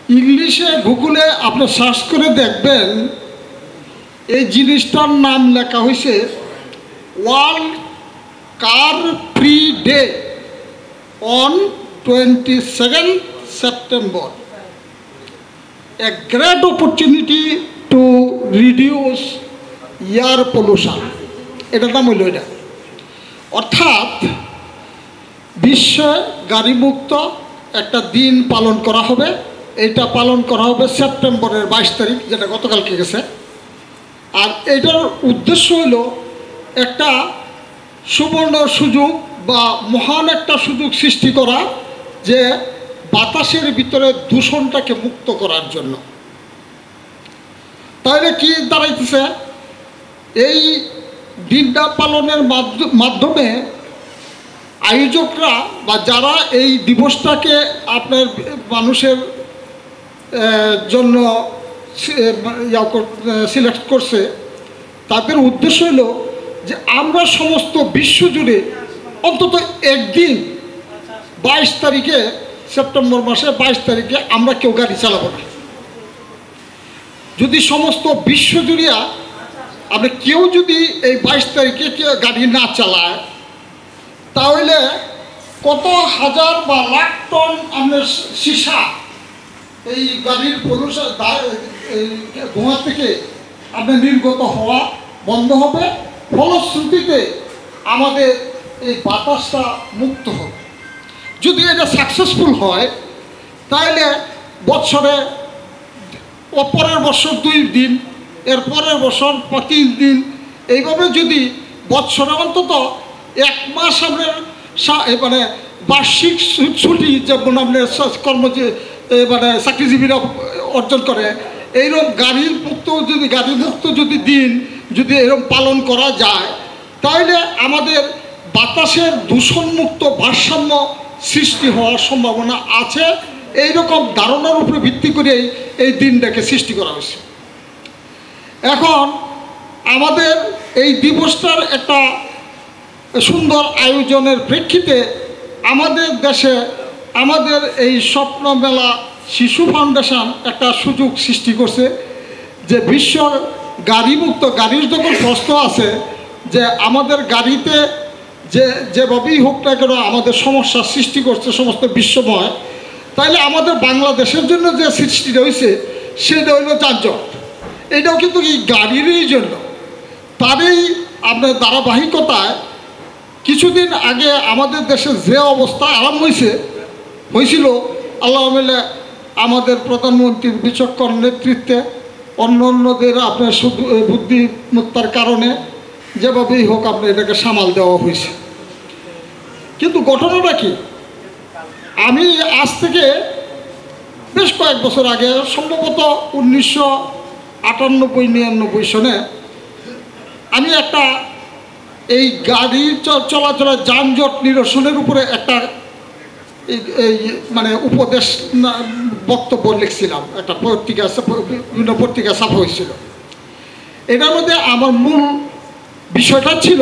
ইংলিশে গুগলে আপনি সার্চ করে দেখবেন এই জিনিসটার নাম লেখা হয়েছে world car free day on 22 September, a great opportunity to reduce air pollution. এটার নাম হইল এটা। অর্থাৎ বিশ্বে গাড়িমুক্ত একটা দিন পালন করা হবে। এটা পালন করা হবে সেপ্টেম্বরের 22 তারিখ, যেটা গতকালকে গেছে। আর এটার উদ্দেশ্য হইল একটা সুবর্ণ সুযোগ বা মহান একটা সুযোগ সৃষ্টি করা, যে বাতাসের ভিতরে দূষণটাকে মুক্ত করার জন্য। তাহলে কি দাঁড়াইতেছে, এই দিনটা পালনের মাধ্যমে আয়োজকরা বা যারা এই দিবসটাকে আপনার মানুষের জন্য সিলেক্ট করছে, তাদের উদ্দেশ্য হলো যে আমরা সমস্ত বিশ্বজুড়ে অন্তত একদিন 22 তারিখে, সেপ্টেম্বর মাসে 22 তারিখে আমরা কেউ গাড়ি চালাবো না। যদি সমস্ত বিশ্বজুড়িয়া আপনি কেউ যদি এই 22 তারিখে কেউ গাড়ি না চালায়, তাহলে কত হাজার বা লাখ টন আপনার সীসা এই গাড়ির পলিউশন ধোঁয়া থেকে আপনার নির্গত হওয়া বন্ধ হবে। ফলশ্রুতিতে আমাদের এই বাতাসটা মুক্ত হবে। যদি এটা সাকসেসফুল হয়, তাহলে বছরে পরের বছর 2 দিন, এর পরের বছর 3 দিন, এইভাবে যদি বছরে অন্তত 1 মাস আপনার মানে বার্ষিক ছুটি, যেমন আপনার মানে চাকরিজীবীরা অর্জন করে, এইরকম গাড়িমুক্ত যদি দিন যদি এরকম পালন করা যায়, তাহলে আমাদের বাতাসের দূষণমুক্ত ভারসাম্য সৃষ্টি হওয়ার সম্ভাবনা আছে। এইরকম ধারণার উপরে ভিত্তি করেই এই দিনটাকে সৃষ্টি করা হয়েছে। এখন আমাদের এই দিবসটার একটা সুন্দর আয়োজনের প্রেক্ষিতে আমাদের দেশে আমাদের এই স্বপ্ন মেলা শিশু ফাউন্ডেশন একটা সুযোগ সৃষ্টি করছে, যে বিশ্ব গাড়িমুক্ত, গাড়ির যখন প্রশ্ন আছে যে আমাদের গাড়িতে যেভাবেই হোক না কেন আমাদের সমস্যার সৃষ্টি করছে সমস্ত বিশ্বময়, তাইলে আমাদের বাংলাদেশের জন্য যে সৃষ্টিটা হয়েছে সেটা হইল যানজট। এটাও কিন্তু এই গাড়িরই জন্য। তারই আপনার ধারাবাহিকতায় কিছুদিন আগে আমাদের দেশে যে অবস্থা আরম্ভ হয়েছিল, আল্লাহ মিলে আমাদের প্রধানমন্ত্রীর বিচক্ষণ নেতৃত্বে, অন্যদের আপনার বুদ্ধিমত্তার কারণে যেভাবেই হোক আপনার এটাকে সামাল দেওয়া হয়েছে। কিন্তু ঘটনাটা কি, আমি আজ থেকে বেশ কয়েক বছর আগে, সম্ভবত 1998-99 সনে, আমি একটা এই গাড়ি চলাচলের যানজট নিরসনের উপরে একটা মানে উপদেশ বক্তব্য লিখছিলাম। একটা বিভিন্ন পত্রিকা ছাপা হয়েছিল। এটার মধ্যে আমার মূল বিষয়টা ছিল,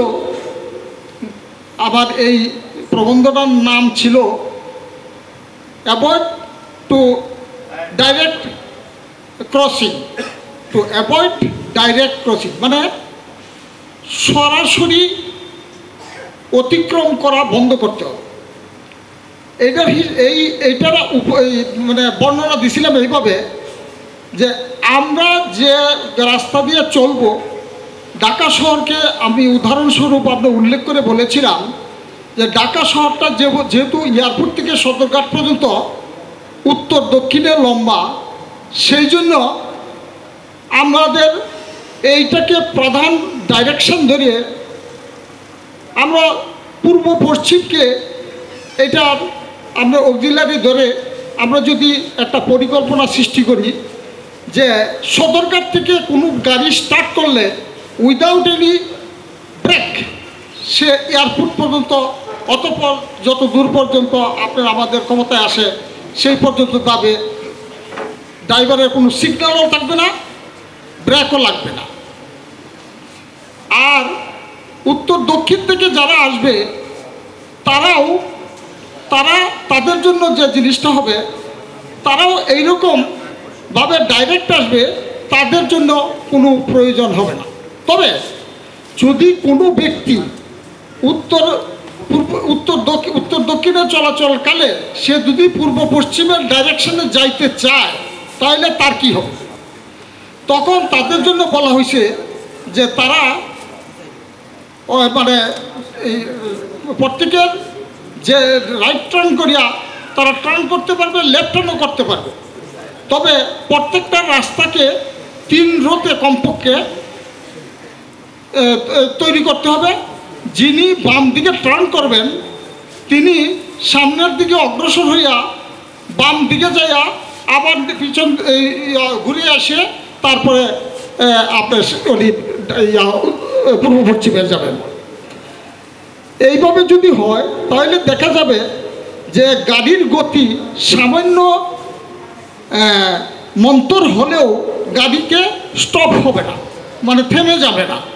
আমার এই প্রবন্ধটার নাম ছিল অ্যাভয়েড টু ডাইরেক্ট ক্রসিং, মানে সরাসরি অতিক্রম করা বন্ধ করতে হবে। এইটার মানে বর্ণনা দিছিলাম এইভাবে যে আমরা যে রাস্তা দিয়ে চলব, ঢাকা শহরকে আমি উদাহরণস্বরূপ আপনার উল্লেখ করে বলেছিলাম যে ঢাকা শহরটা যেহেতু এয়ারপোর্ট থেকে সদরঘাট পর্যন্ত উত্তর দক্ষিণে লম্বা, সেই জন্য আমাদের এইটাকে প্রধান ডাইরেকশন ধরে আমরা পূর্ব পশ্চিমকে এটার আমরা অক্সিলারি ধরে আমরা যদি একটা পরিকল্পনা সৃষ্টি করি যে সদরঘাট থেকে কোনো গাড়ি স্টার্ট করলে উইদাউট এনি ব্রেক সে এয়ারপোর্ট পর্যন্ত, অতঃপর যত দূর পর্যন্ত আপনার আমাদের ক্ষমতায় আসে সেই পর্যন্ত যাবে, ড্রাইভারের কোনো সিগন্যালও থাকবে না, ব্রেকও লাগবে না। আর উত্তর দক্ষিণ থেকে যারা আসবে তারা তাদের জন্য যে জিনিসটা হবে তারাও এইরকমভাবে ডাইরেক্ট আসবে, তাদের জন্য কোনো প্রয়োজন হবে না। তবে যদি কোনো ব্যক্তি উত্তর দক্ষিণে চলাচলকালে সে যদি পূর্ব পশ্চিমের ডাইরেকশনে যাইতে চায়, তাহলে তার কি হবে? তখন তাদের জন্য বলা হয়েছে যে তারা মানে এই প্রত্যেকের যে রাইট টার্ন করিয়া তারা টার্ন করতে পারবে, লেফট টার্নও করতে পারবে। তবে প্রত্যেকটা রাস্তাকে 3 রোতে কমপক্ষে তৈরি করতে হবে। যিনি বাম দিকে টার্ন করবেন তিনি সামনের দিকে অগ্রসর হইয়া বাম দিকে যাইয়া আবার পিছন ঘুরে আসে, তারপরে আপনার উনি পূর্ব পশ্চিমে যাবেন। এইভাবে যদি হয় তাহলে দেখা যাবে যে গাড়ির গতি সামান্য মন্তর হলেও গাড়িকে স্টপ হবে না, মানে থেমে যাবে না।